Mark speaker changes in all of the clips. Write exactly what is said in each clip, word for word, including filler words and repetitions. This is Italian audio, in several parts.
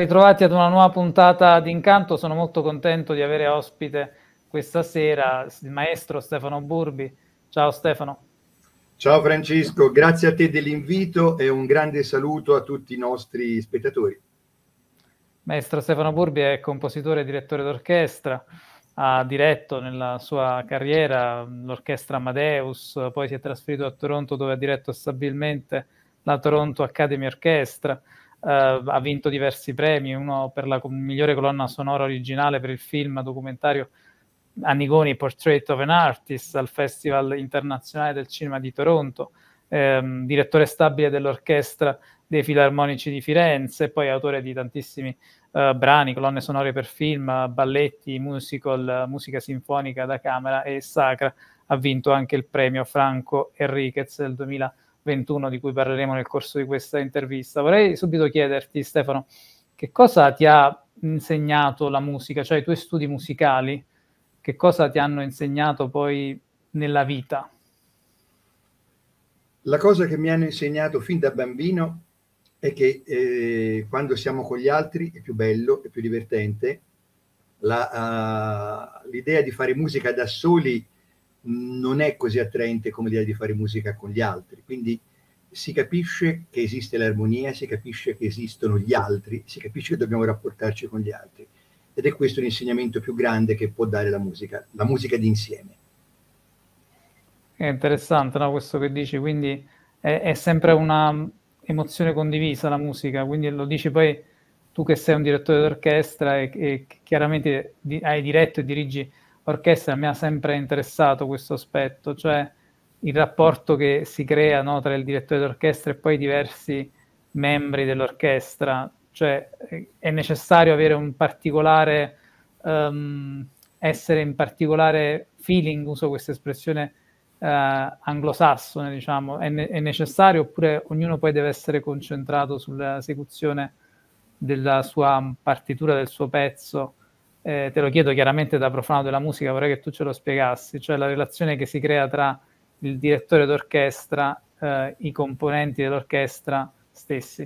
Speaker 1: ritrovati ad una nuova puntata di Incanto. Sono molto contento di avere ospite questa sera il maestro Stefano Burbi. Ciao Stefano.
Speaker 2: Ciao Francesco, grazie a te dell'invito e un grande saluto a tutti i nostri spettatori.
Speaker 1: Maestro Stefano Burbi è compositore e direttore d'orchestra, ha diretto nella sua carriera l'orchestra Amadeus, poi si è trasferito a Toronto dove ha diretto stabilmente la Toronto Academy Orchestra. Uh, ha vinto diversi premi, uno per la migliore colonna sonora originale per il film documentario Annigoni, Portrait of an Artist, al Festival Internazionale del Cinema di Toronto, ehm, direttore stabile dell'orchestra dei Filarmonici di Firenze, poi autore di tantissimi uh, brani, colonne sonore per film, balletti, musical, musica sinfonica da camera e sacra. Ha vinto anche il premio Franco Enriquez del duemilaventuno, di cui parleremo nel corso di questa intervista. Vorrei subito chiederti, Stefano, che cosa ti ha insegnato la musica, cioè i tuoi studi musicali, che cosa ti hanno insegnato poi nella vita?
Speaker 2: La cosa che mi hanno insegnato fin da bambino è che eh, quando siamo con gli altri è più bello, è più divertente. La, uh, l'idea di fare musica da soli non è così attraente come l'idea di fare musica con gli altri, quindi si capisce che esiste l'armonia, si capisce che esistono gli altri, si capisce che dobbiamo rapportarci con gli altri, ed è questo l'insegnamento più grande che può dare la musica, la musica d'insieme.
Speaker 1: È interessante, no, questo che dici, quindi è, è sempre una emozione condivisa la musica, quindi lo dici poi tu che sei un direttore d'orchestra e, e chiaramente di, hai diretto e dirigi orchestra. Mi ha sempre interessato questo aspetto, cioè il rapporto che si crea, no, tra il direttore d'orchestra e poi diversi membri dell'orchestra, cioè è necessario avere un particolare, um, essere in particolare feeling, uso questa espressione uh, anglosassone, diciamo, è, ne- è necessario, oppure ognuno poi deve essere concentrato sull'esecuzione della sua partitura, del suo pezzo? Eh, te lo chiedo chiaramente da profano della musica, vorrei che tu ce lo spiegassi, cioè la relazione che si crea tra il direttore d'orchestra, eh, i componenti dell'orchestra stessi.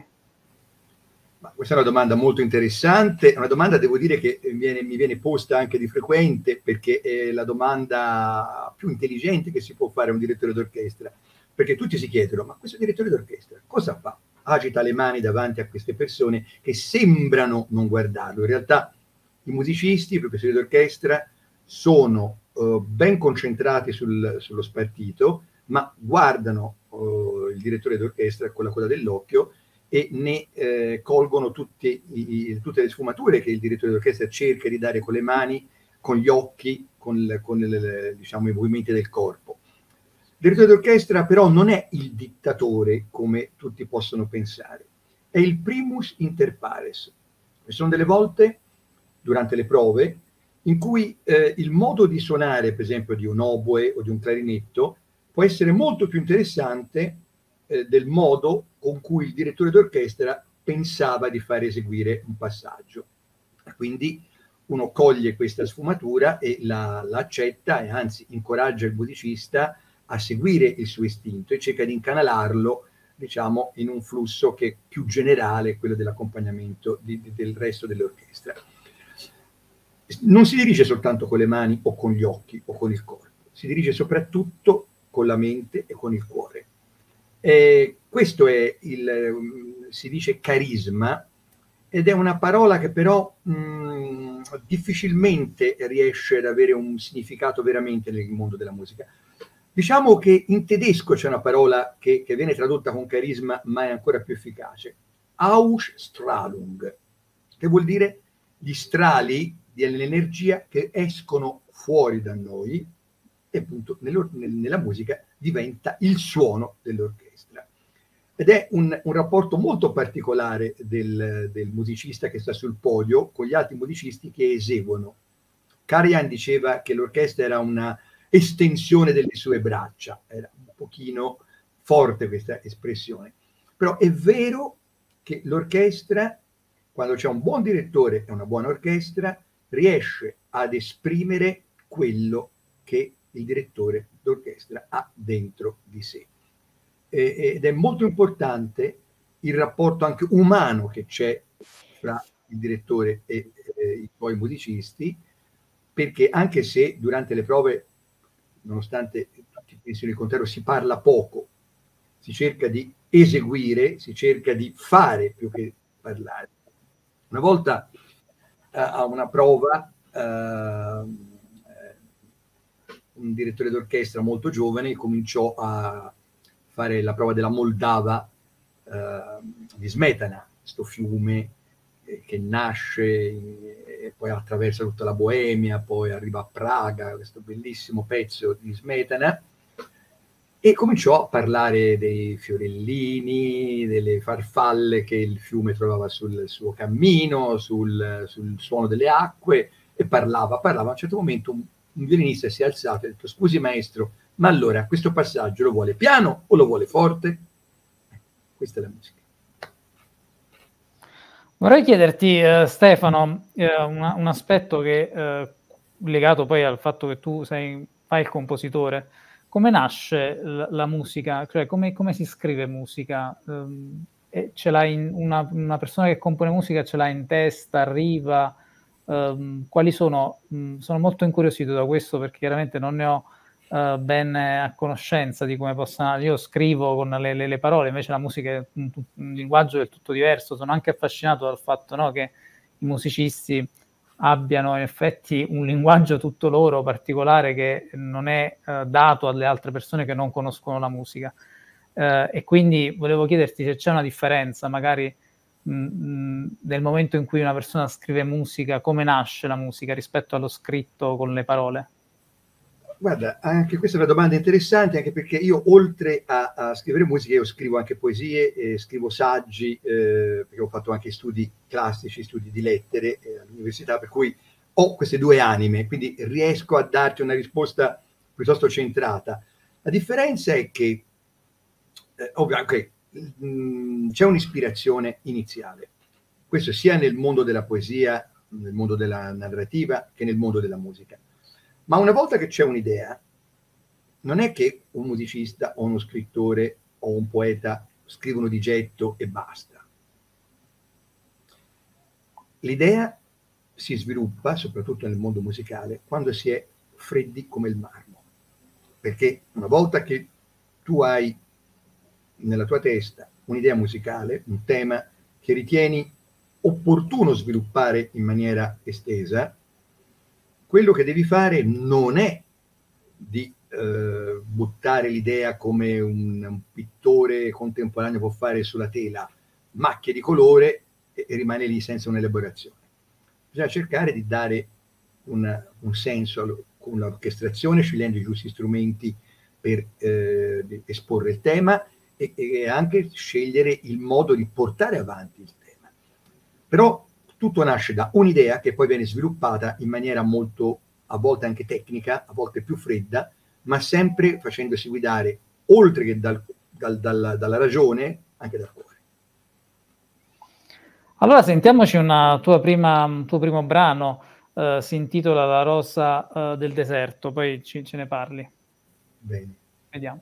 Speaker 2: Ma questa è una domanda molto interessante, una domanda devo dire che viene, mi viene posta anche di frequente, perché è la domanda più intelligente che si può fare a un direttore d'orchestra, perché tutti si chiedono: ma questo direttore d'orchestra cosa fa? Agita le mani davanti a queste persone che sembrano non guardarlo. In realtà i musicisti, i professori d'orchestra sono uh, ben concentrati sul, sullo spartito, ma guardano uh, il direttore d'orchestra con la coda dell'occhio e ne eh, colgono tutti i, tutte le sfumature che il direttore d'orchestra cerca di dare con le mani, con gli occhi, con, con le, diciamo, i movimenti del corpo. Il direttore d'orchestra però non è il dittatore, come tutti possono pensare, è il primus inter pares. Ci sono delle volte, durante le prove, in cui eh, il modo di suonare, per esempio, di un oboe o di un clarinetto, può essere molto più interessante eh, del modo con cui il direttore d'orchestra pensava di far eseguire un passaggio. Quindi uno coglie questa sfumatura e la, la accetta, e anzi incoraggia il musicista a seguire il suo istinto e cerca di incanalarlo, diciamo, in un flusso che è più generale, quello dell'accompagnamento di, di, del resto dell'orchestra. Non si dirige soltanto con le mani o con gli occhi o con il corpo, si dirige soprattutto con la mente e con il cuore. Eh, questo è il, si dice carisma, ed è una parola che però mh, difficilmente riesce ad avere un significato veramente nel mondo della musica. Diciamo che in tedesco c'è una parola che, che viene tradotta con carisma, ma è ancora più efficace: Ausstrahlung, che vuol dire gli strali dell'energia che escono fuori da noi, e appunto nella musica diventa il suono dell'orchestra. Ed è un, un rapporto molto particolare del, del musicista che sta sul podio con gli altri musicisti che eseguono. Karajan diceva che l'orchestra era una estensione delle sue braccia, era un pochino forte questa espressione, però è vero che l'orchestra, quando c'è un buon direttore e una buona orchestra, riesce ad esprimere quello che il direttore d'orchestra ha dentro di sé. Ed è molto importante il rapporto anche umano che c'è fra il direttore e eh, i suoi musicisti, perché anche se durante le prove, nonostante tutti pensino il contrario, si parla poco, si cerca di eseguire, si cerca di fare più che parlare. Una volta eh, a una prova eh, un direttore d'orchestra molto giovane cominciò a fare la prova della Moldava eh, di Smetana, questo fiume eh, che nasce e poi attraversa tutta la Boemia, poi arriva a Praga, questo bellissimo pezzo di Smetana, e cominciò a parlare dei fiorellini, delle farfalle che il fiume trovava sul suo cammino, sul, sul suono delle acque, e parlava, parlava. A un certo momento un, un violinista si è alzato e ha detto: scusi maestro, ma allora questo passaggio lo vuole piano o lo vuole forte? Questa è la musica.
Speaker 1: Vorrei chiederti, eh, Stefano, eh, una, un aspetto che eh, legato poi al fatto che tu sei, fai il compositore. Come nasce la, la musica? Cioè, come, come si scrive musica? Um, e ce l'hai in, una, una persona che compone musica ce l'ha in testa, arriva? Um, quali sono? Um, sono molto incuriosito da questo, perché chiaramente non ne ho uh, ben a conoscenza di come possano. Io scrivo con le, le, le parole, invece la musica è un, un linguaggio del tutto diverso. Sono anche affascinato dal fatto, no, che i musicisti abbiano in effetti un linguaggio tutto loro particolare, che non è eh, dato alle altre persone che non conoscono la musica. Eh, e quindi volevo chiederti se c'è una differenza magari mh, mh, nel momento in cui una persona scrive musica, come nasce la musica rispetto allo scritto con le parole.
Speaker 2: Guarda, anche questa è una domanda interessante, anche perché io oltre a, a scrivere musica, io scrivo anche poesie, eh, scrivo saggi, eh, perché ho fatto anche studi classici, studi di lettere eh, all'università, per cui ho queste due anime, quindi riesco a darti una risposta piuttosto centrata. La differenza è che, eh, okay, mh, c'è un'ispirazione iniziale, questo sia nel mondo della poesia, nel mondo della narrativa, che nel mondo della musica. Ma una volta che c'è un'idea, non è che un musicista o uno scrittore o un poeta scrivono di getto e basta. L'idea si sviluppa, soprattutto nel mondo musicale, quando si è freddi come il marmo. Perché una volta che tu hai nella tua testa un'idea musicale, un tema che ritieni opportuno sviluppare in maniera estesa, quello che devi fare non è di eh, buttare l'idea come un, un pittore contemporaneo può fare sulla tela, macchie di colore, e, e rimane lì senza un'elaborazione. Bisogna cercare di dare una, un senso con l'orchestrazione, scegliendo i giusti strumenti per eh, esporre il tema e, e anche scegliere il modo di portare avanti il tema. Però tutto nasce da un'idea che poi viene sviluppata in maniera molto, a volte anche tecnica, a volte più fredda, ma sempre facendosi guidare, oltre che dal, dal, dal, dalla ragione, anche dal cuore.
Speaker 1: Allora sentiamoci una tua prima, un tuo primo brano, eh, si intitola La rosa eh, del deserto, poi ci, ce ne parli.
Speaker 2: Bene.
Speaker 1: Vediamo.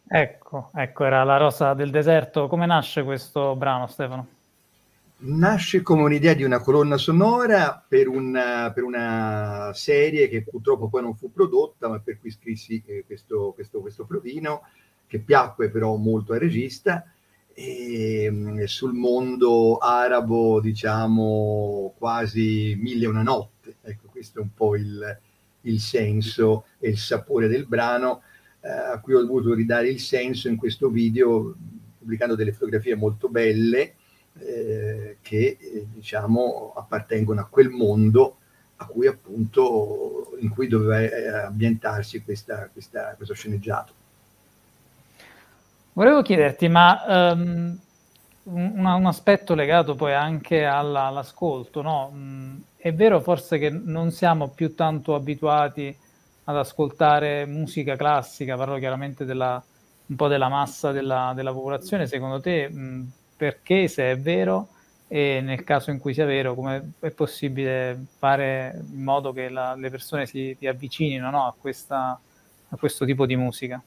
Speaker 1: Ecco, ecco, era La rosa del deserto. Come nasce questo brano, Stefano?
Speaker 2: Nasce come un'idea di una colonna sonora per una, per una serie che purtroppo poi non fu prodotta, ma per cui scrissi eh, questo, questo, questo provino, che piacque però molto al regista, e, mh, sul mondo arabo, diciamo, quasi Mille e una notte. Ecco, questo è un po' il, il senso e il sapore del brano, eh, a cui ho dovuto ridare il senso in questo video, pubblicando delle fotografie molto belle, Eh, che eh, diciamo appartengono a quel mondo a cui appunto in cui doveva eh, ambientarsi questa, questa, questo sceneggiato.
Speaker 1: Volevo chiederti, ma um, un, un aspetto legato poi anche alla, all'ascolto, no? Mm, è vero forse che non siamo più tanto abituati ad ascoltare musica classica, parlo chiaramente della, un po' della massa della, della popolazione, secondo te mh, perché, se è vero, e nel caso in cui sia vero, come è possibile fare in modo che la, le persone si, si avvicinino, no, a, questa, a questo tipo di musica?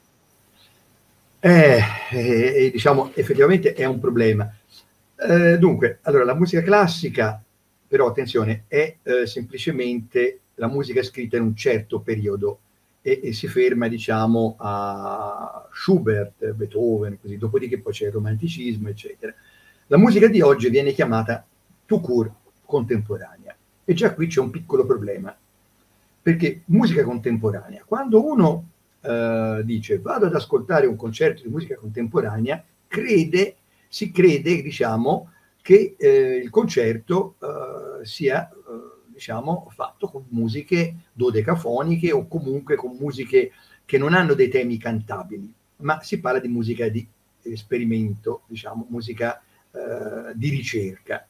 Speaker 2: Eh, eh, diciamo, effettivamente è un problema. Eh, dunque, allora, la musica classica, però attenzione, è eh, semplicemente la musica scritta in un certo periodo e, e si ferma, diciamo, a Schubert, Beethoven, così, dopodiché poi c'è il romanticismo, eccetera. La musica di oggi viene chiamata tout court contemporanea, e già qui c'è un piccolo problema, perché musica contemporanea, quando uno eh, dice vado ad ascoltare un concerto di musica contemporanea, crede, si crede, diciamo, che eh, il concerto eh, sia eh, diciamo, fatto con musiche dodecafoniche o comunque con musiche che non hanno dei temi cantabili, ma si parla di musica di esperimento, diciamo, musica eh, di ricerca.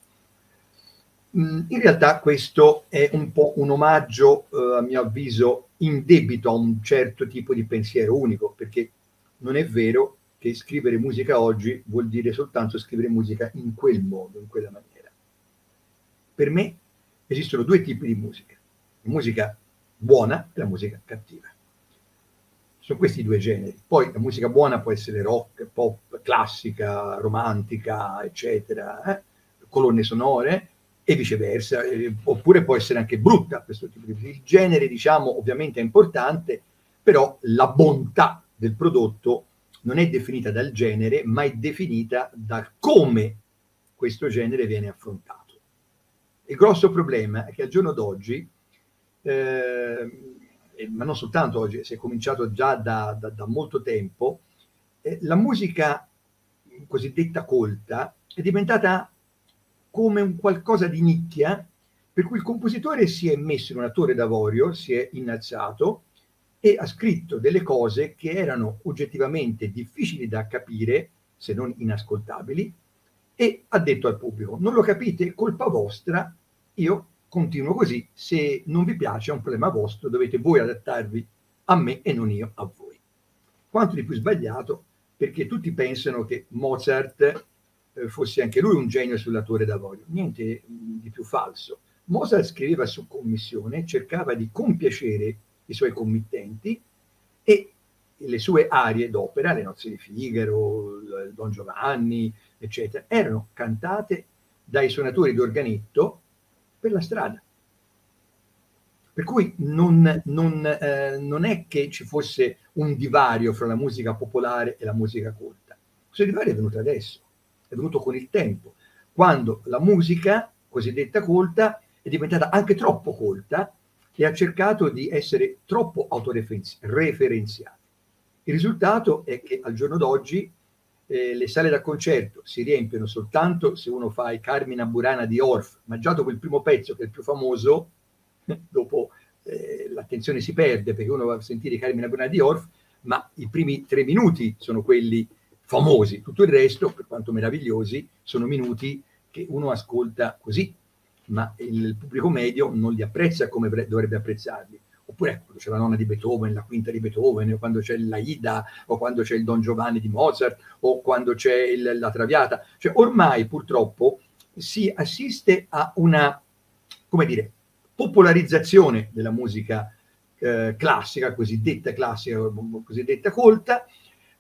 Speaker 2: In realtà questo è un po' un omaggio, eh, a mio avviso, indebito a un certo tipo di pensiero unico, perché non è vero che scrivere musica oggi vuol dire soltanto scrivere musica in quel modo, in quella maniera. Per me esistono due tipi di musica, la musica buona e la musica cattiva. Sono questi due generi. Poi la musica buona può essere rock, pop, classica, romantica, eccetera, eh? colonne sonore, e viceversa, eh, oppure può essere anche brutta questo tipo di... Il genere, diciamo, ovviamente è importante, però la bontà del prodotto non è definita dal genere, ma è definita da come questo genere viene affrontato. Il grosso problema è che al giorno d'oggi, eh, ma non soltanto oggi, si è cominciato già da, da, da molto tempo, eh, la musica cosiddetta colta è diventata come un qualcosa di nicchia, per cui il compositore si è messo in una torre d'avorio, si è innalzato e ha scritto delle cose che erano oggettivamente difficili da capire, se non inascoltabili, e ha detto al pubblico: non lo capite? Colpa vostra, io continuo così, se non vi piace è un problema vostro, dovete voi adattarvi a me e non io a voi. Quanto di più sbagliato, perché tutti pensano che Mozart eh, fosse anche lui un genio sulla torre d'avorio. Niente di più falso. Mozart scriveva su commissione, cercava di compiacere i suoi committenti, e le sue arie d'opera, le nozze di Figaro, il Don Giovanni, eccetera, erano cantate dai suonatori d'organetto per la strada. Per cui non, non, eh, non è che ci fosse un divario fra la musica popolare e la musica colta. Questo divario è venuto adesso, è venuto con il tempo, quando la musica cosiddetta colta è diventata anche troppo colta e ha cercato di essere troppo autoreferenziata. Il risultato è che al giorno d'oggi eh, le sale da concerto si riempiono soltanto se uno fa i Carmina Burana di Orff, ma già dopo il primo pezzo, che è il più famoso, dopo eh, l'attenzione si perde, perché uno va a sentire i Carmina Burana di Orff, ma i primi tre minuti sono quelli famosi, tutto il resto, per quanto meravigliosi, sono minuti che uno ascolta così, ma il pubblico medio non li apprezza come dovrebbe apprezzarli. Oppure quando c'è la nona di Beethoven, la quinta di Beethoven, o quando c'è l'Aida, o quando c'è il Don Giovanni di Mozart, o quando c'è il, la Traviata. Cioè ormai purtroppo si assiste a una, come dire, popolarizzazione della musica eh, classica, cosiddetta classica, cosiddetta colta,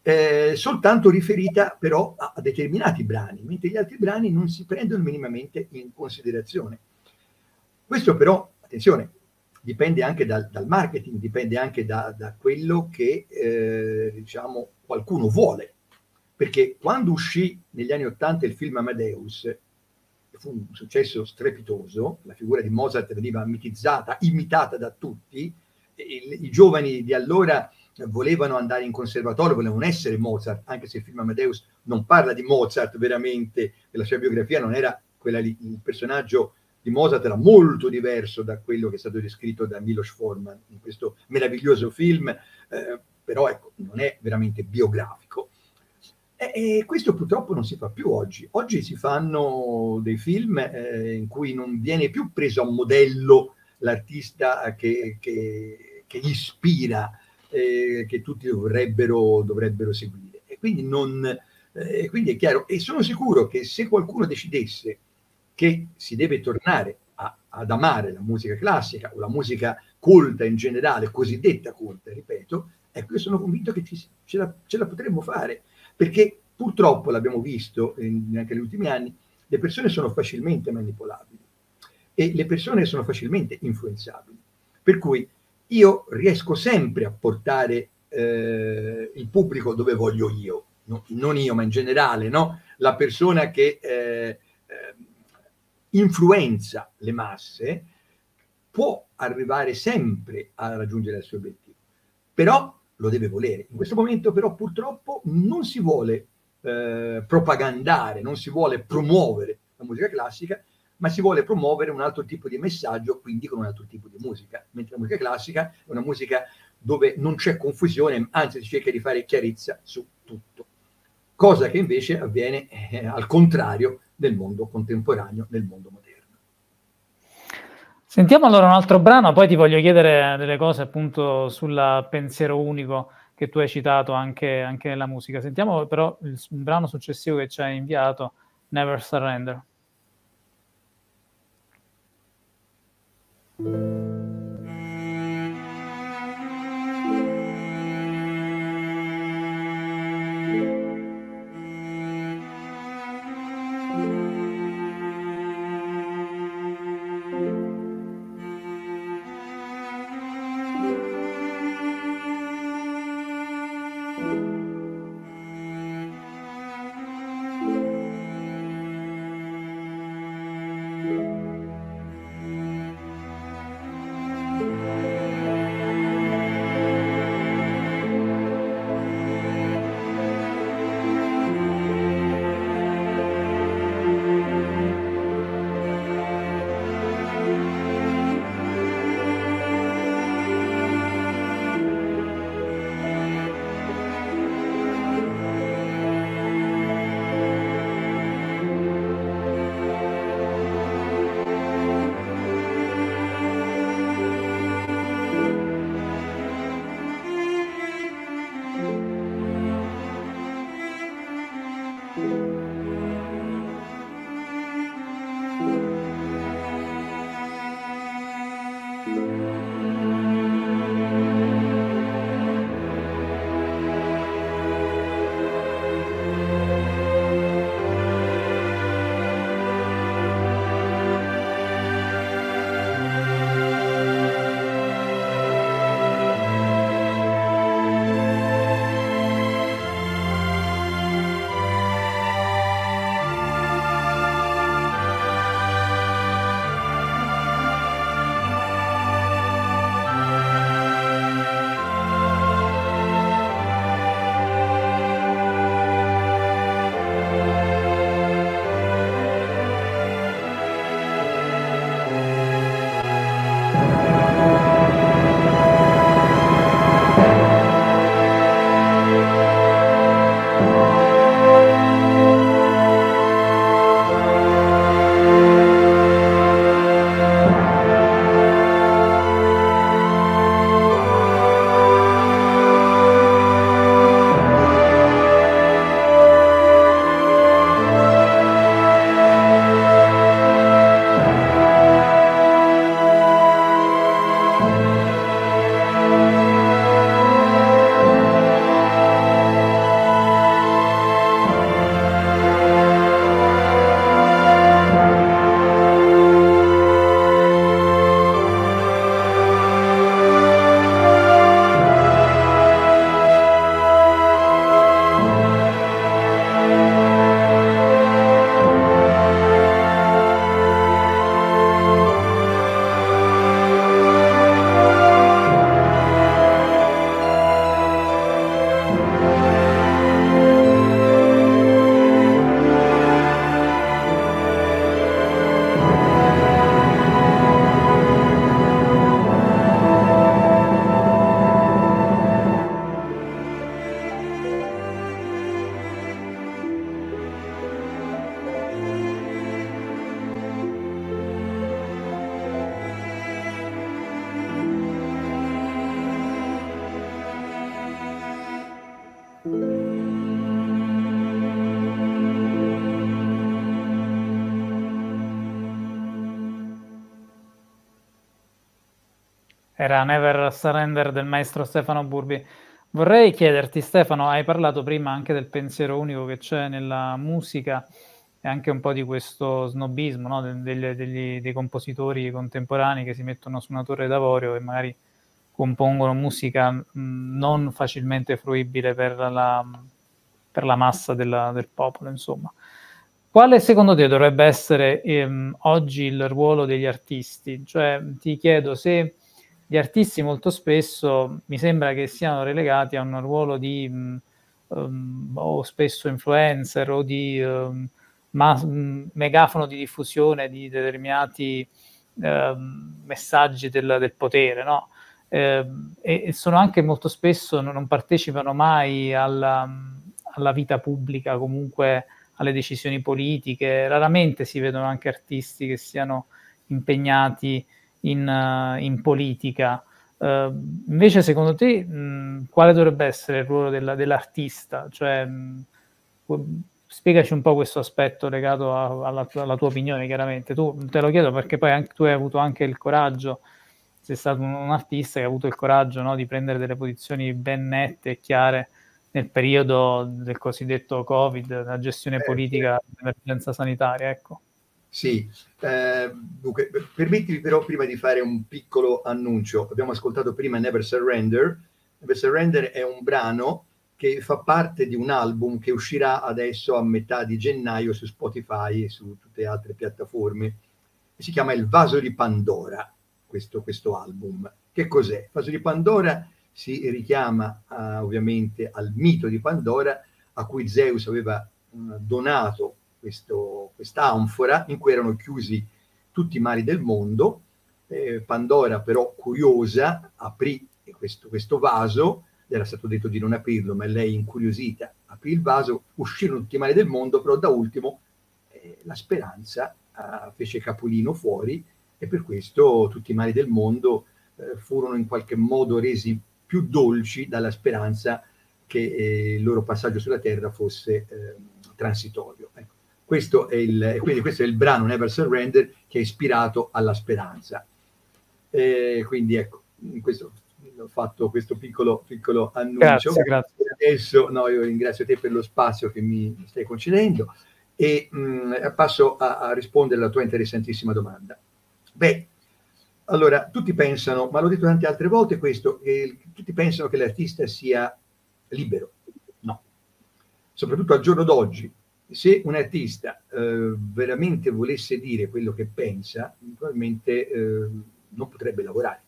Speaker 2: eh, soltanto riferita però a, a determinati brani, mentre gli altri brani non si prendono minimamente in considerazione. Questo però, attenzione, dipende anche dal, dal marketing, dipende anche da, da quello che eh, diciamo qualcuno vuole, perché quando uscì negli anni Ottanta il film Amadeus, fu un successo strepitoso, la figura di Mozart veniva mitizzata, imitata da tutti, i, i giovani di allora volevano andare in conservatorio, volevano essere Mozart, anche se il film Amadeus non parla di Mozart veramente, la sua biografia non era quella lì, il personaggio di Mozart era molto diverso da quello che è stato descritto da Milos Forman in questo meraviglioso film, eh, però ecco, non è veramente biografico. E, e questo purtroppo non si fa più oggi. Oggi si fanno dei film eh, in cui non viene più preso a modello l'artista che, che, che ispira, eh, che tutti dovrebbero, dovrebbero seguire. E quindi, non, eh, quindi è chiaro, e sono sicuro che se qualcuno decidesse che si deve tornare a, ad amare la musica classica o la musica colta in generale, cosiddetta colta, ripeto, ecco, io sono convinto che ci, ce, la, ce la potremmo fare, perché purtroppo l'abbiamo visto in, anche negli ultimi anni, le persone sono facilmente manipolabili e le persone sono facilmente influenzabili, per cui io riesco sempre a portare eh, il pubblico dove voglio io, no, non io ma in generale, no? La persona che eh, influenza le masse, può arrivare sempre a raggiungere il suo obiettivo, però lo deve volere. In questo momento però purtroppo non si vuole eh, propagandare, non si vuole promuovere la musica classica, ma si vuole promuovere un altro tipo di messaggio, quindi con un altro tipo di musica, mentre la musica classica è una musica dove non c'è confusione, anzi si cerca di fare chiarezza su tutto, cosa che invece avviene eh, al contrario nel mondo contemporaneo, nel mondo moderno.
Speaker 1: Sentiamo allora un altro brano, poi ti voglio chiedere delle cose appunto sul pensiero unico che tu hai citato anche, anche nella musica. Sentiamo però il, il brano successivo che ci hai inviato, Never Surrender. Era Never Surrender del maestro Stefano Burbi. Vorrei chiederti, Stefano, hai parlato prima anche del pensiero unico che c'è nella musica e anche un po' di questo snobismo, no? degli, degli, dei compositori contemporanei che si mettono su una torre d'avorio e magari compongono musica mh, non facilmente fruibile per la, per la massa della, del popolo, insomma. Quale secondo te dovrebbe essere ehm, oggi il ruolo degli artisti? Cioè, ti chiedo se gli artisti molto spesso mi sembra che siano relegati a un ruolo di mh, um, o spesso influencer o di um, ma, mh, megafono di diffusione di determinati um, messaggi del, del potere, no? Eh, e, e sono anche molto spesso non, non partecipano mai alla, alla vita pubblica, comunque alle decisioni politiche. Raramente si vedono anche artisti che siano impegnati in, uh, in politica. Uh, invece, secondo te, mh, quale dovrebbe essere il ruolo della, dell'artista? Cioè, mh, spiegaci un po' questo aspetto legato a, alla, alla tua opinione, chiaramente. Tu te lo chiedo perché poi anche, tu hai avuto anche il coraggio, sei stato un, un artista che ha avuto il coraggio, no, di prendere delle posizioni ben nette e chiare nel periodo del cosiddetto Covid, la gestione
Speaker 2: Eh,
Speaker 1: politica dell'emergenza sanitaria, ecco.
Speaker 2: Sì, eh, dunque, permettimi però prima di fare un piccolo annuncio. Abbiamo ascoltato prima Never Surrender. Never Surrender è un brano che fa parte di un album che uscirà adesso a metà di gennaio su Spotify e su tutte le altre piattaforme. Si chiama Il Vaso di Pandora, questo, questo album. Che cos'è? Il Vaso di Pandora si richiama uh, ovviamente al mito di Pandora, a cui Zeus aveva uh, donato questo, quest'anfora in cui erano chiusi tutti i mari del mondo. Eh, Pandora però, curiosa, aprì questo, questo vaso. Era stato detto di non aprirlo, ma lei, incuriosita, aprì il vaso, uscirono tutti i mari del mondo, però da ultimo eh, la speranza eh, fece capolino fuori, e per questo tutti i mali del mondo eh, furono in qualche modo resi più dolci dalla speranza che eh, il loro passaggio sulla terra fosse eh, transitorio. Ecco. Questo è il, quindi questo è il brano Never Surrender, che è ispirato alla speranza. Eh, quindi ecco, questo, ho fatto questo piccolo, piccolo annuncio.
Speaker 1: Grazie, grazie.
Speaker 2: Adesso no, io ringrazio te per lo spazio che mi stai concedendo e mh, passo a, a rispondere alla tua interessantissima domanda. Beh, allora, tutti pensano, ma l'ho detto tante altre volte questo, che tutti pensano che l'artista sia libero. No. Soprattutto al giorno d'oggi, se un artista eh, veramente volesse dire quello che pensa, probabilmente eh, non potrebbe lavorare.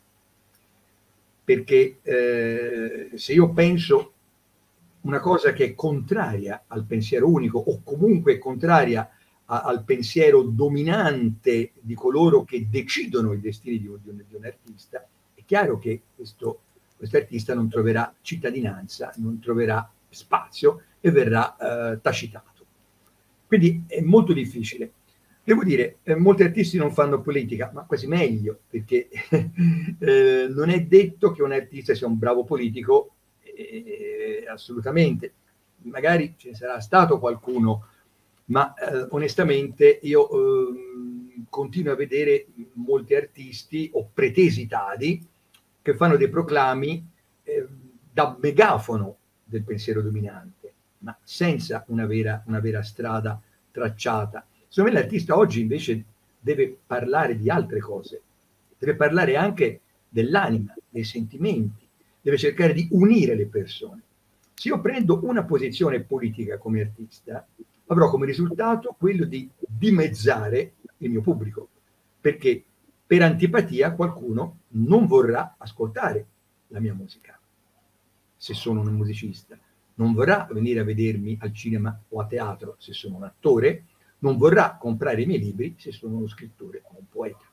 Speaker 2: Perché eh, se io penso una cosa che è contraria al pensiero unico, o comunque contraria a, al pensiero dominante di coloro che decidono i destini di un, di un, di un artista, è chiaro che questo artista non troverà cittadinanza, non troverà spazio e verrà eh, tacitato. Quindi è molto difficile. Devo dire, eh, molti artisti non fanno politica, ma quasi meglio, perché eh, non è detto che un artista sia un bravo politico, eh, assolutamente. Magari ce ne sarà stato qualcuno, ma eh, onestamente io eh, continuo a vedere molti artisti o pretesi tali che fanno dei proclami eh, da megafono del pensiero dominante, ma senza una vera, una vera strada tracciata. Secondo me l'artista oggi invece deve parlare di altre cose, deve parlare anche dell'anima, dei sentimenti, deve cercare di unire le persone. Se io prendo una posizione politica come artista, avrò come risultato quello di dimezzare il mio pubblico, perché per antipatia qualcuno non vorrà ascoltare la mia musica, se sono un musicista, non vorrà venire a vedermi al cinema o a teatro se sono un attore, non vorrà comprare i miei libri se sono uno scrittore o un poeta.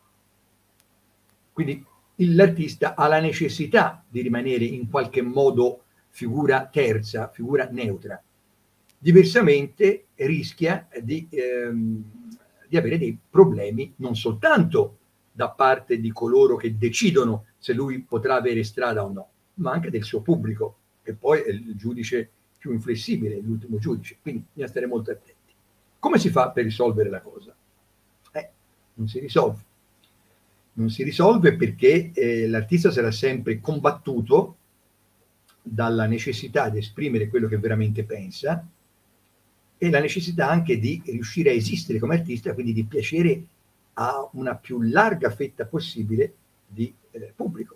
Speaker 2: Quindi l'artista ha la necessità di rimanere in qualche modo figura terza, figura neutra. Diversamente rischia di, ehm, di avere dei problemi non soltanto da parte di coloro che decidono se lui potrà avere strada o no, ma anche del suo pubblico, che poi è il giudice più inflessibile, l'ultimo giudice. Quindi bisogna stare molto attenti. Come si fa per risolvere la cosa? Eh, non si risolve. non si risolve perché eh, l'artista sarà sempre combattuto dalla necessità di esprimere quello che veramente pensa e la necessità anche di riuscire a esistere come artista, quindi di piacere a una più larga fetta possibile di eh, pubblico,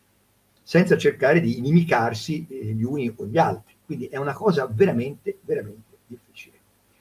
Speaker 2: senza cercare di inimicarsi eh, gli uni o gli altri. Quindi è una cosa veramente, veramente difficile.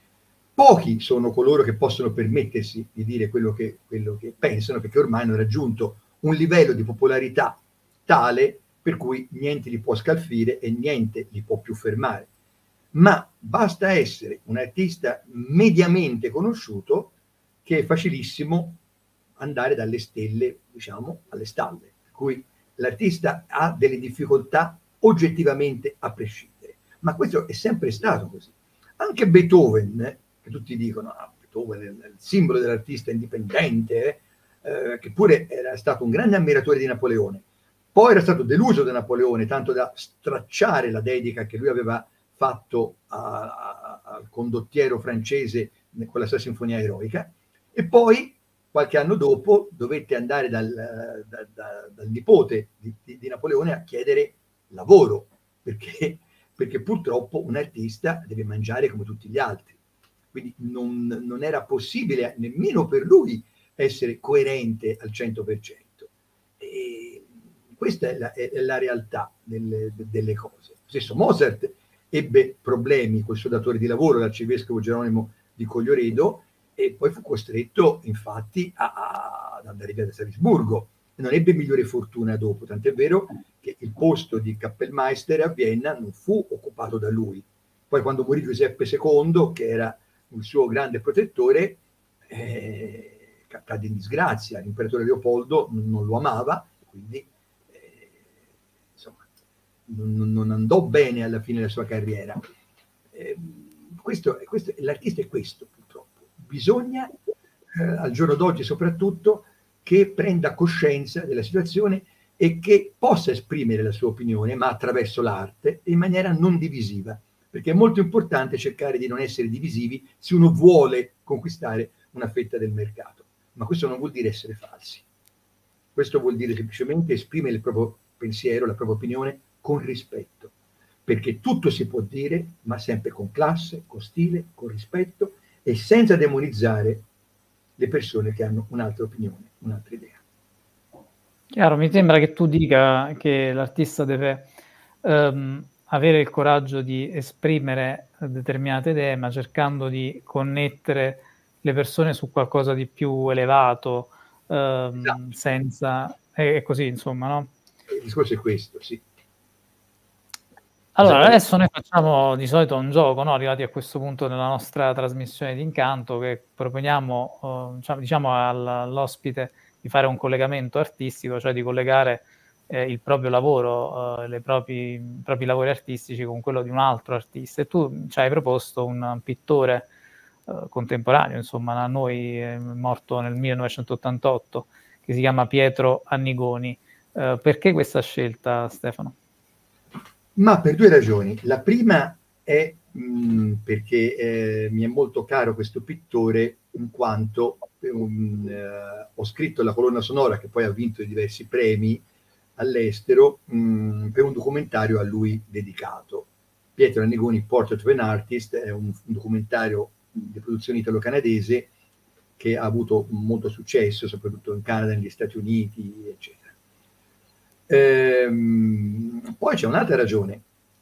Speaker 2: Pochi sono coloro che possono permettersi di dire quello che, quello che pensano, perché ormai hanno raggiunto un livello di popolarità tale per cui niente li può scalfire e niente li può più fermare. Ma basta essere un artista mediamente conosciuto che è facilissimo andare dalle stelle, diciamo, alle stalle. Per cui l'artista ha delle difficoltà oggettivamente a prescindere. Ma questo è sempre stato così. Anche Beethoven, eh, che tutti dicono, ah, Beethoven è il simbolo dell'artista indipendente, eh, che pure era stato un grande ammiratore di Napoleone. Poi era stato deluso da Napoleone, tanto da stracciare la dedica che lui aveva fatto al condottiero francese con la sua sinfonia eroica, e poi qualche anno dopo dovette andare dal, da, da, dal nipote di, di, di Napoleone a chiedere lavoro, perché, perché purtroppo un artista deve mangiare come tutti gli altri. Quindi non, non era possibile nemmeno per lui essere coerente al cento per cento. E questa è la, è la realtà delle, delle cose. Lo stesso Mozart ebbe problemi col suo datore di lavoro, l'arcivescovo Geronimo di Coglioredo, e poi fu costretto infatti a, a, ad andare via da Salisburgo e non ebbe migliore fortuna dopo, tant'è vero che il posto di Kapellmeister a Vienna non fu occupato da lui. Poi quando morì Giuseppe secondo, che era il suo grande protettore, eh, cadde in disgrazia, l'imperatore Leopoldo non lo amava, quindi eh, insomma non, non andò bene alla fine della sua carriera. Eh, questo, questo, l'artista è questo, purtroppo. Bisogna, eh, al giorno d'oggi soprattutto, che prenda coscienza della situazione e che possa esprimere la sua opinione, ma attraverso l'arte, in maniera non divisiva, perché è molto importante cercare di non essere divisivi se uno vuole conquistare una fetta del mercato. Ma questo non vuol dire essere falsi. Questo vuol dire semplicemente esprimere il proprio pensiero, la propria opinione con rispetto, perché tutto si può dire, ma sempre con classe, con stile, con rispetto e senza demonizzare le persone che hanno un'altra opinione, un'altra idea.
Speaker 1: Chiaro, mi sembra che tu dica che l'artista deve um, avere il coraggio di esprimere determinate idee, ma cercando di connettere le persone su qualcosa di più elevato, um, esatto. senza... è così, insomma, no?
Speaker 2: Il discorso è questo, sì.
Speaker 1: Allora, adesso noi facciamo di solito un gioco, no? Arrivati a questo punto nella nostra trasmissione di Incanto, che proponiamo, uh, diciamo, all'ospite di fare un collegamento artistico, cioè di collegare eh, il proprio lavoro, eh, le propri, i propri lavori artistici con quello di un altro artista. E tu ci hai proposto un pittore eh, contemporaneo, insomma, a noi è morto nel millenovecentottantotto, che si chiama Pietro Annigoni. Eh, perché questa scelta, Stefano?
Speaker 2: Ma per due ragioni. La prima è mh, perché eh, mi è molto caro questo pittore, in quanto um, eh, ho scritto la colonna sonora, che poi ha vinto diversi premi all'estero, mh, per un documentario a lui dedicato. Pietro Annigoni, Portrait of an Artist, è un, un documentario di produzione italo-canadese che ha avuto molto successo, soprattutto in Canada, negli Stati Uniti, eccetera. Ehm, poi c'è un'altra ragione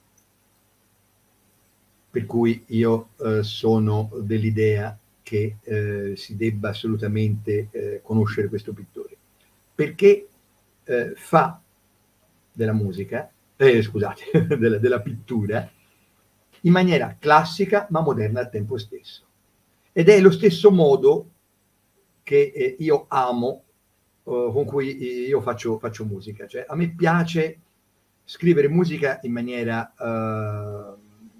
Speaker 2: per cui io eh, sono dell'idea che eh, si debba assolutamente eh, conoscere questo pittore, perché eh, fa della musica, eh, scusate, della, della pittura in maniera classica ma moderna al tempo stesso, ed è lo stesso modo che eh, io amo, uh, con cui io faccio, faccio musica. Cioè, a me piace scrivere musica in maniera uh,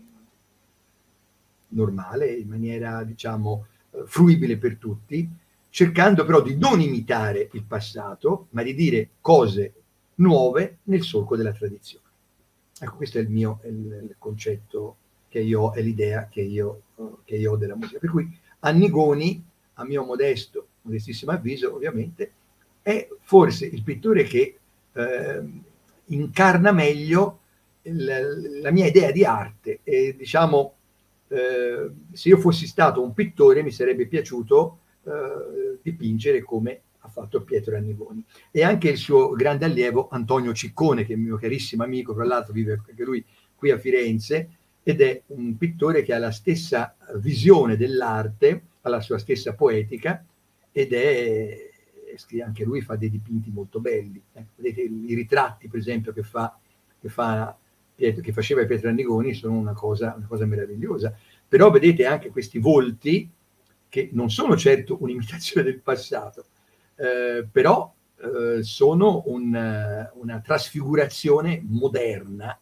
Speaker 2: normale, in maniera, diciamo, uh, fruibile per tutti, cercando però di non imitare il passato, ma di dire cose nuove nel solco della tradizione. Ecco, questo è il mio è il, il concetto che io ho, è l'idea che io, uh, che io ho della musica. Per cui Annigoni, a mio modesto, modestissimo avviso, ovviamente, è forse il pittore che eh, incarna meglio il, la mia idea di arte. E diciamo, eh, se io fossi stato un pittore mi sarebbe piaciuto eh, dipingere come ha fatto Pietro Annigoni. E anche il suo grande allievo Antonio Ciccone, che è un mio carissimo amico, tra l'altro vive anche lui qui a Firenze, ed è un pittore che ha la stessa visione dell'arte, ha la sua stessa poetica, ed è anche lui fa dei dipinti molto belli. Eh, vedete i ritratti, per esempio, che fa, che fa Pietro, che faceva Pietro Annigoni, sono una cosa, una cosa meravigliosa. Però vedete anche questi volti che non sono certo un'imitazione del passato, eh, però eh, sono un, una trasfigurazione moderna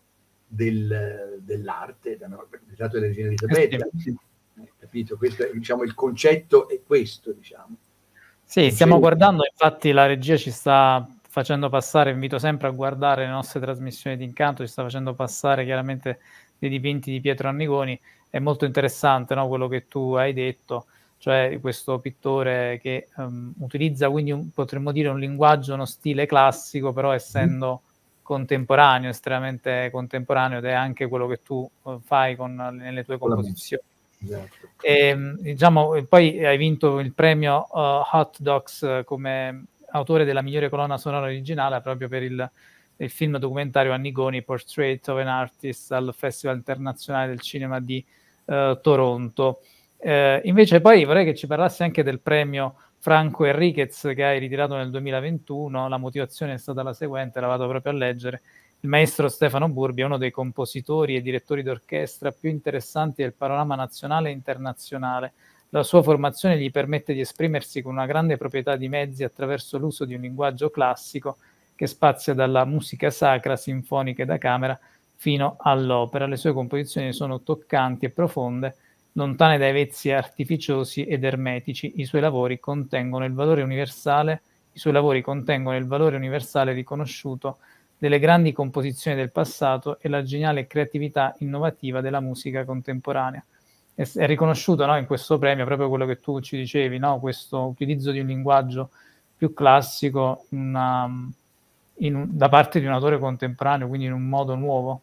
Speaker 2: del, dell'arte, del ritratto della regina Elisabetta.
Speaker 1: Eh sì.
Speaker 2: Eh, capito? Questo è, diciamo, il concetto è questo, diciamo.
Speaker 1: Sì, stiamo guardando, infatti la regia ci sta facendo passare, invito sempre a guardare le nostre trasmissioni di Incanto, ci sta facendo passare chiaramente dei dipinti di Pietro Annigoni. È molto interessante, no, quello che tu hai detto, cioè questo pittore che um, utilizza quindi un, potremmo dire un linguaggio, uno stile classico, però essendo mm. contemporaneo, estremamente contemporaneo, ed è anche quello che tu uh, fai con, nelle tue composizioni.
Speaker 2: Esatto.
Speaker 1: E, diciamo, poi hai vinto il premio uh, Hot Docs come autore della migliore colonna sonora originale proprio per il, il film documentario Annigoni, Portrait of an Artist al Festival Internazionale del Cinema di uh, Toronto. Eh, invece poi vorrei che ci parlassi anche del premio Franco Enriquez che hai ritirato nel duemilaventuno. La motivazione è stata la seguente, la vado proprio a leggere. Il maestro Stefano Burbi è uno dei compositori e direttori d'orchestra più interessanti del panorama nazionale e internazionale. La sua formazione gli permette di esprimersi con una grande proprietà di mezzi attraverso l'uso di un linguaggio classico che spazia dalla musica sacra, sinfonica e da camera fino all'opera. Le sue composizioni sono toccanti e profonde, lontane dai vezzi artificiosi ed ermetici. I suoi lavori contengono il valore universale, i suoi lavori contengono il valore universale riconosciuto delle grandi composizioni del passato e la geniale creatività innovativa della musica contemporanea. È, è riconosciuto, no, in questo premio proprio quello che tu ci dicevi, no, questo utilizzo di un linguaggio più classico una, in un, da parte di un autore contemporaneo, quindi in un modo nuovo.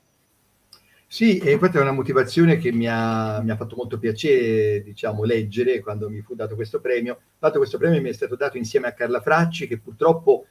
Speaker 2: Sì, e questa è una motivazione che mi ha, mi ha fatto molto piacere, diciamo, leggere quando mi fu dato questo premio. Dato questo premio mi è stato dato insieme a Carla Fracci, che purtroppo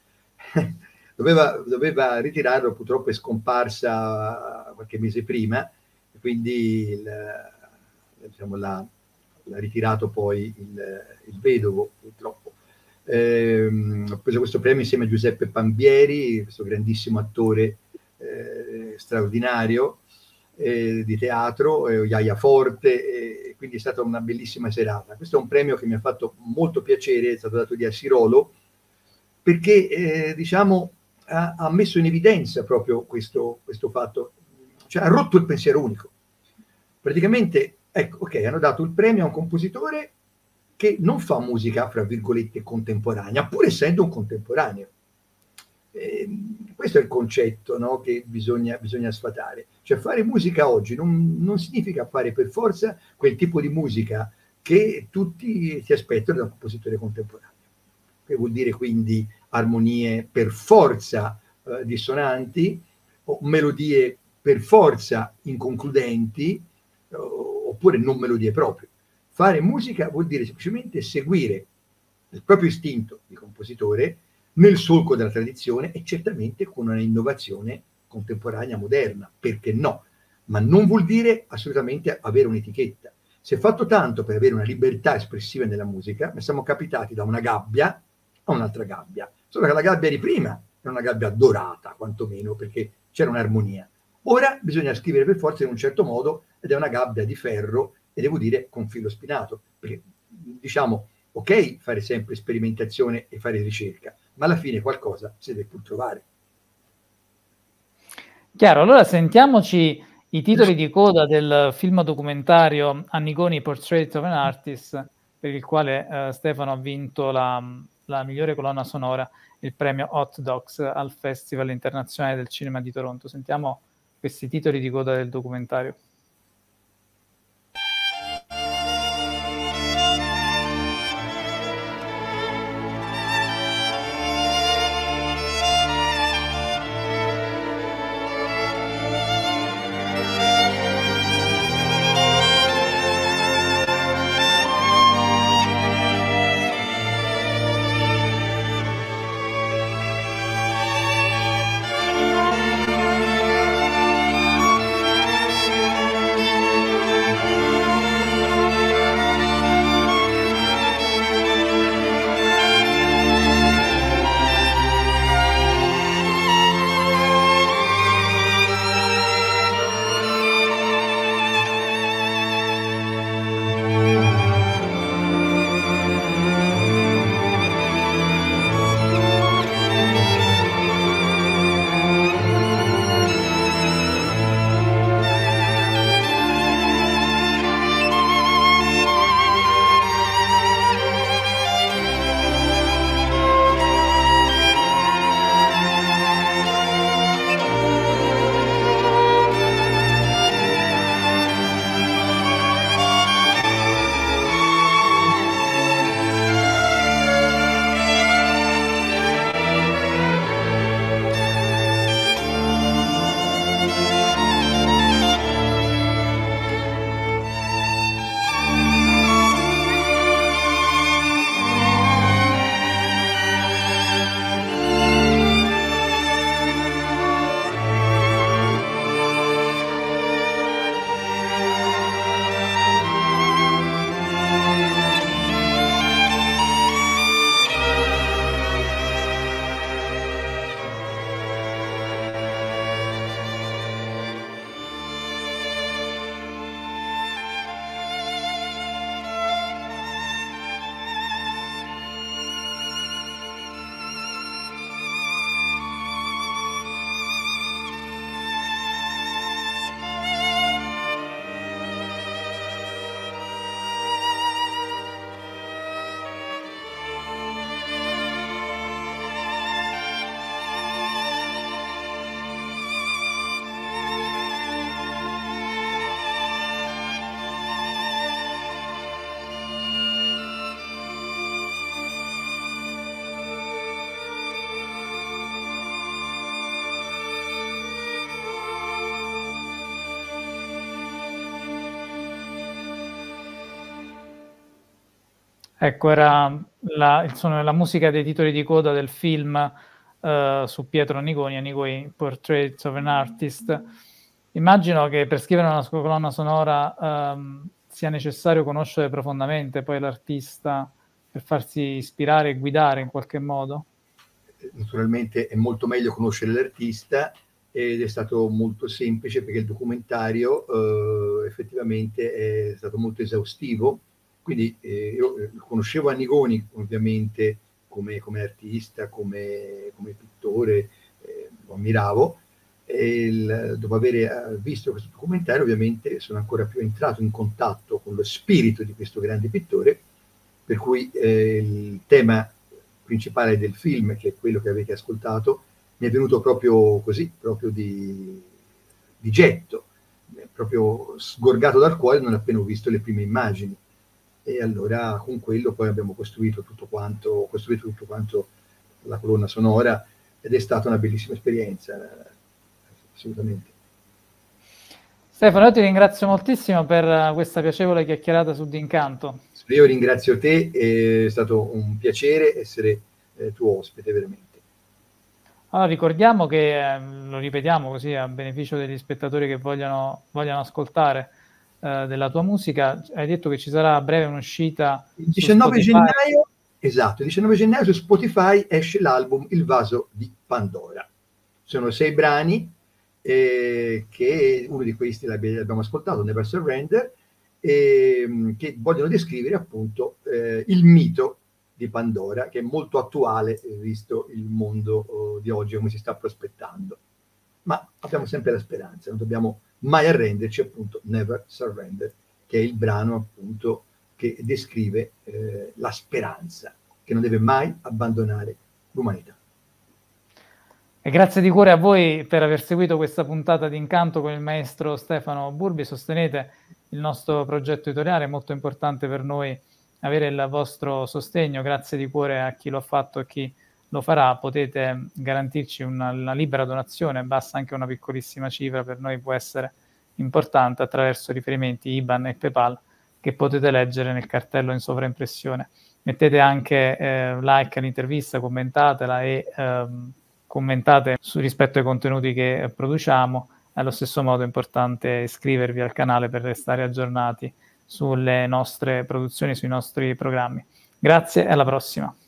Speaker 2: doveva, doveva ritirarlo, purtroppo è scomparsa qualche mese prima, quindi il, diciamo, l'ha, l'ha ritirato poi il, il vedovo, purtroppo. Eh, ho preso questo premio insieme a Giuseppe Pambieri, questo grandissimo attore eh, straordinario, Eh, di teatro, eh, Iaia Forte, eh, quindi è stata una bellissima serata. Questo è un premio che mi ha fatto molto piacere, è stato dato di Assirolo, perché eh, diciamo ha, ha messo in evidenza proprio questo, questo fatto, cioè ha rotto il pensiero unico. Praticamente, ecco, ok, hanno dato il premio a un compositore che non fa musica, fra virgolette, contemporanea, pur essendo un contemporaneo. Eh, questo è il concetto, no, che bisogna, bisogna sfatare. Cioè fare musica oggi non, non significa fare per forza quel tipo di musica che tutti si aspettano da un compositore contemporaneo, che vuol dire quindi armonie per forza eh, dissonanti o melodie per forza inconcludenti eh, oppure non melodie proprio. Fare musica vuol dire semplicemente seguire il proprio istinto di compositore nel solco della tradizione e certamente con una innovazione contemporanea, moderna, perché no? Ma non vuol dire assolutamente avere un'etichetta. Si è fatto tanto per avere una libertà espressiva nella musica, ma siamo capitati da una gabbia a un'altra gabbia. Solo che la gabbia di prima era una gabbia dorata, quantomeno, perché c'era un'armonia. Ora bisogna scrivere per forza in un certo modo ed è una gabbia di ferro, e devo dire con filo spinato, perché diciamo, ok, fare sempre sperimentazione e fare ricerca, ma alla fine qualcosa si deve pur trovare.
Speaker 1: Chiaro, allora sentiamoci i titoli di coda del film documentario Annigoni, Portrait of an Artist, per il quale eh, Stefano ha vinto la, la migliore colonna sonora, il premio Hot Docs al Festival Internazionale del Cinema di Toronto. Sentiamo questi titoli di coda del documentario. Ecco, era la, sono la musica dei titoli di coda del film uh, su Pietro Annigoni, Annigoni Portraits of an Artist. Immagino che per scrivere una colonna sonora um, sia necessario conoscere profondamente poi l'artista per farsi ispirare e guidare in qualche modo.
Speaker 2: Naturalmente è molto meglio conoscere l'artista, ed è stato molto semplice perché il documentario eh, effettivamente è stato molto esaustivo. Quindi eh, io conoscevo Annigoni ovviamente come, come artista, come, come pittore, eh, lo ammiravo, e il, dopo aver visto questo documentario ovviamente sono ancora più entrato in contatto con lo spirito di questo grande pittore, per cui eh, il tema principale del film, che è quello che avete ascoltato, mi è venuto proprio così, proprio di, di getto, proprio sgorgato dal cuore non appena ho visto le prime immagini. E allora con quello poi abbiamo costruito tutto quanto, costruito tutto quanto la colonna sonora, ed è stata una bellissima esperienza, assolutamente.
Speaker 1: Stefano, io ti ringrazio moltissimo per questa piacevole chiacchierata su D'Incanto.
Speaker 2: Io ringrazio te, è stato un piacere essere eh, tuo ospite, veramente.
Speaker 1: Allora, ricordiamo che, eh, lo ripetiamo così a beneficio degli spettatori che vogliono, vogliono ascoltare eh, della tua musica, hai detto che ci sarà a breve un'uscita
Speaker 2: il diciannove gennaio, esatto, il diciannove gennaio su Spotify esce l'album Il vaso di Pandora. Sono sei brani, eh, che uno di questi l'abbiamo ascoltato, Never Surrender, eh, che vogliono descrivere appunto eh, il mito di Pandora, che è molto attuale eh, visto il mondo oh, di oggi, come si sta prospettando. Ma abbiamo sempre la speranza, non dobbiamo mai arrenderci, appunto, Never Surrender, che è il brano appunto che descrive eh, la speranza, che non deve mai abbandonare l'umanità.
Speaker 1: E grazie di cuore a voi per aver seguito questa puntata di Incanto con il maestro Stefano Burbi. Sostenete il nostro progetto editoriale, è molto importante per noi avere il vostro sostegno. Grazie di cuore a chi lo ha fatto e a chi lo farà. Potete garantirci una, una libera donazione, basta anche una piccolissima cifra, per noi può essere importante, attraverso riferimenti I B A N e PayPal che potete leggere nel cartello in sovraimpressione. Mettete anche eh, like all'intervista, commentatela e ehm, commentate su, rispetto ai contenuti che produciamo. Allo stesso modo è importante iscrivervi al canale per restare aggiornati sulle nostre produzioni, sui nostri programmi. Grazie e alla prossima.